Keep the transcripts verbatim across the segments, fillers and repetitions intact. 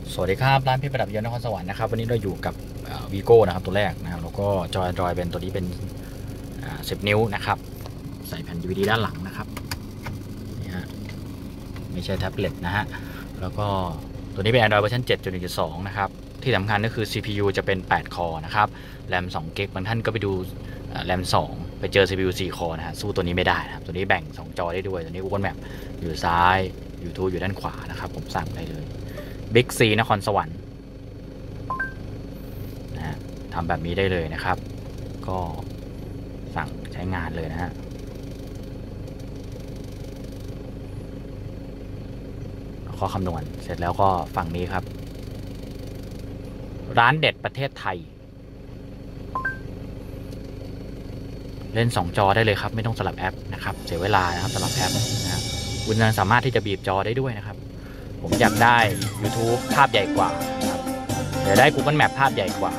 สวัสดีครับร้านเพชรประดับยนต์นครสวรรค์นะครับวันนี้เราอยู่กับวีโก้นะครับตัวแรกนะครับแล้วก็จอย Android เป็นตัวนี้เป็นสิบนิ้วนะครับใส่แผ่น ดี วี ดี ด้านหลังนะครับนี่ฮะไม่ใช่แท็บเล็ตนะฮะแล้วก็ตัวนี้เป็น Android เวอร์ชัน เจ็ดจุดหนึ่งจุดสอง นะครับที่สำคัญก็คือ ซี พี ยู จะเป็นแปดคอนะครับแรมสองกิกะไบต์บางท่านก็ไปดูแรมสองไปเจอ ซี พี ยู สี่คอนะฮะสู้ตัวนี้ไม่ได้นะครับตัวนี้แบ่งสองจอได้ด้วยตัวนี้ Google Map อยู่ซ้าย YouTube อยู่ด้านขวานะครับผมสั่งได้เลยบิ๊กซีนครสวรรค์นะฮะทำแบบนี้ได้เลยนะครับก็สั่งใช้งานเลยนะฮะข้อคำนวณเสร็จแล้วก็ฝั่งนี้ครับร้านเด็ดประเทศไทยเล่นสองจอได้เลยครับไม่ต้องสลับแอปนะครับเสียเวลานะครับสลับแอปนะฮะคุณยังสามารถที่จะบีบจอได้ด้วยนะครับผมอยากได้ YouTube ภาพใหญ่กว่านะครับเดี๋ยวได้ Google Map ภาพใหญ่กว่า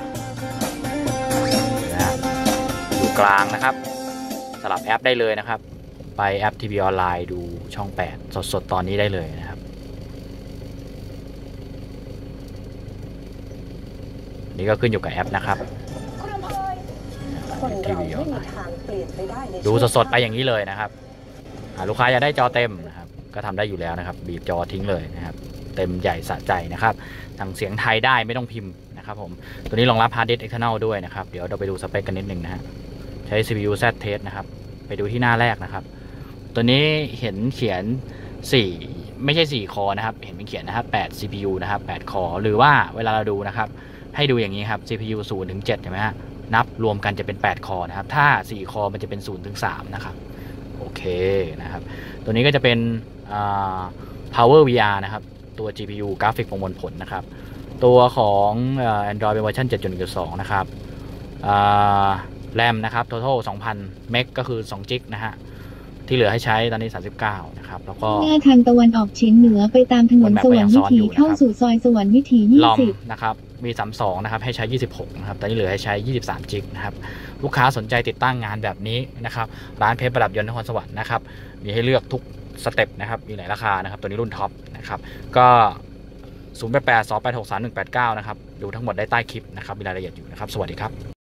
นะอยู่กลางนะครับสลับแอปได้เลยนะครับไปแอปทีวีออนไลน์ดูช่องแปดสดๆตอนนี้ได้เลยนะครับนี่ก็ขึ้นอยู่กับแอปนะครับทีวีออนไลน์ดูสดๆไปอย่างนี้เลยนะครับลูกค้าอยากได้จอเต็มนะครับก็ทำได้อยู่แล้วนะครับบีบจอทิ้งเลยนะครับเต็มใหญ่สะใจนะครับสั่งเสียงไทยได้ไม่ต้องพิมพ์นะครับผมตัวนี้รองรับ Hard Disk External ด้วยนะครับเดี๋ยวเราไปดูสเปคกันนิดนึงนะฮะใช้ ซี พี ยู Z Test นะครับไปดูที่หน้าแรกนะครับตัวนี้เห็นเขียนสี่ไม่ใช่สี่คอนะครับเห็นเป็นเขียนนะครับแปด ซี พี ยู นะครับแปดคอหรือว่าเวลาเราดูนะครับให้ดูอย่างนี้ครับ ซี พี ยู ศูนย์ถึงเจ็ดใช่ไหมฮะนับรวมกันจะเป็นแปดคอนะครับถ้าสี่คอมันจะเป็นศูนย์ถึงสามนะครับโอเคนะครับตัวนี้ก็จะเป็นPower วี อาร์ นะครับตัว จี พี ยู กราฟิกประมวลผลนะครับตัวของ Android เป็นเวอร์ชัน เจ็ดจุดหนึ่งจุดสอง นะครับแรมนะครับ total สองพัน เมกก็คือสองจิกนะฮะที่เหลือให้ใช้ตอนนี้สามสิบเก้านะครับแล้วก็หน้าทางตะวันออกเฉียงเหนือไปตามถนนสวรรค์วิถีเข้าสู่ซอยสวรรค์วิถียี่สิบนะครับมีสามสิบสองนะครับให้ใช้ยี่สิบหกนะครับตอนนี้เหลือให้ใช้ยี่สิบสามจิกนะครับลูกค้าสนใจติดตั้งงานแบบนี้นะครับร้านเพชรประดับยนต์นครสวรรค์นะครับมีให้เลือกทุกสเต็ปนะครับมีหลายราคานะครับตัวนี้รุ่นท็อปนะครับก็ศูนย์ แปด แปด สอง แปด หก สาม หนึ่ง แปด เก้านะครับดูทั้งหมดได้ใต้คลิปนะครับมีรายละเอียดอยู่นะครับสวัสดีครับ